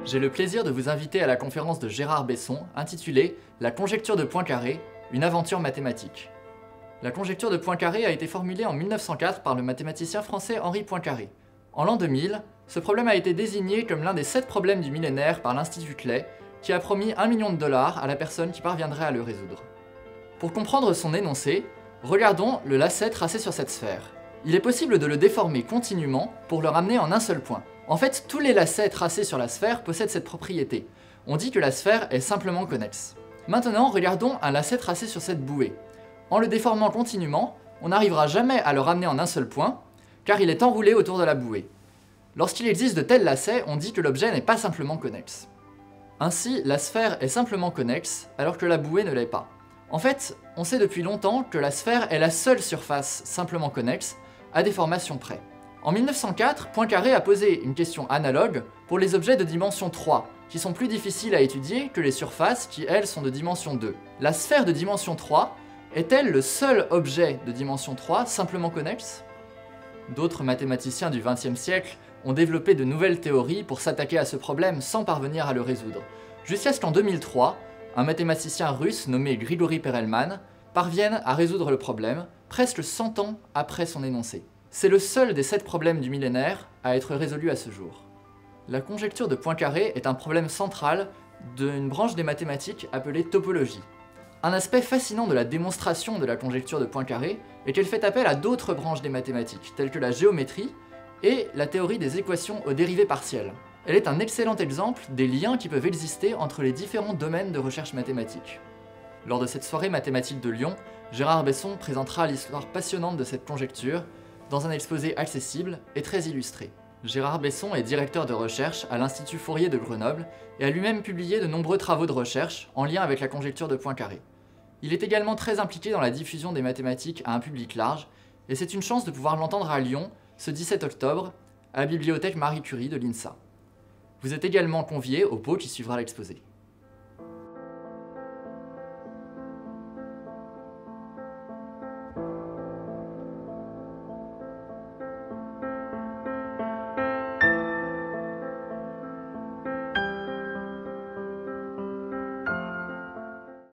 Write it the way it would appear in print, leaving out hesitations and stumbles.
J'ai le plaisir de vous inviter à la conférence de Gérard Besson intitulée « La conjecture de Poincaré, une aventure mathématique ». La conjecture de Poincaré a été formulée en 1904 par le mathématicien français Henri Poincaré. En l'an 2000, ce problème a été désigné comme l'un des 7 problèmes du millénaire par l'Institut Clay, qui a promis $1 million à la personne qui parviendrait à le résoudre. Pour comprendre son énoncé, regardons le lacet tracé sur cette sphère. Il est possible de le déformer continuellement pour le ramener en un seul point. En fait, tous les lacets tracés sur la sphère possèdent cette propriété. On dit que la sphère est simplement connexe. Maintenant, regardons un lacet tracé sur cette bouée. En le déformant continuellement, on n'arrivera jamais à le ramener en un seul point, car il est enroulé autour de la bouée. Lorsqu'il existe de tels lacets, on dit que l'objet n'est pas simplement connexe. Ainsi, la sphère est simplement connexe, alors que la bouée ne l'est pas. En fait, on sait depuis longtemps que la sphère est la seule surface simplement connexe, à déformation près. En 1904, Poincaré a posé une question analogue pour les objets de dimension 3, qui sont plus difficiles à étudier que les surfaces qui, elles, sont de dimension 2. La sphère de dimension 3 est-elle le seul objet de dimension 3 simplement connexe? D'autres mathématiciens du XXe siècle ont développé de nouvelles théories pour s'attaquer à ce problème sans parvenir à le résoudre, jusqu'à ce qu'en 2003, un mathématicien russe nommé Grigori Perelman parvienne à résoudre le problème, presque 100 ans après son énoncé. C'est le seul des 7 problèmes du millénaire à être résolu à ce jour. La conjecture de Poincaré est un problème central d'une branche des mathématiques appelée topologie. Un aspect fascinant de la démonstration de la conjecture de Poincaré est qu'elle fait appel à d'autres branches des mathématiques, telles que la géométrie et la théorie des équations aux dérivées partielles. Elle est un excellent exemple des liens qui peuvent exister entre les différents domaines de recherche mathématique. Lors de cette soirée mathématique de Lyon, Gérard Besson présentera l'histoire passionnante de cette conjecture dans un exposé accessible et très illustré. Gérard Besson est directeur de recherche à l'Institut Fourier de Grenoble et a lui-même publié de nombreux travaux de recherche en lien avec la conjecture de Poincaré. Il est également très impliqué dans la diffusion des mathématiques à un public large, et c'est une chance de pouvoir l'entendre à Lyon ce 17 octobre à la bibliothèque Marie Curie de l'INSA. Vous êtes également conviés au pot qui suivra l'exposé.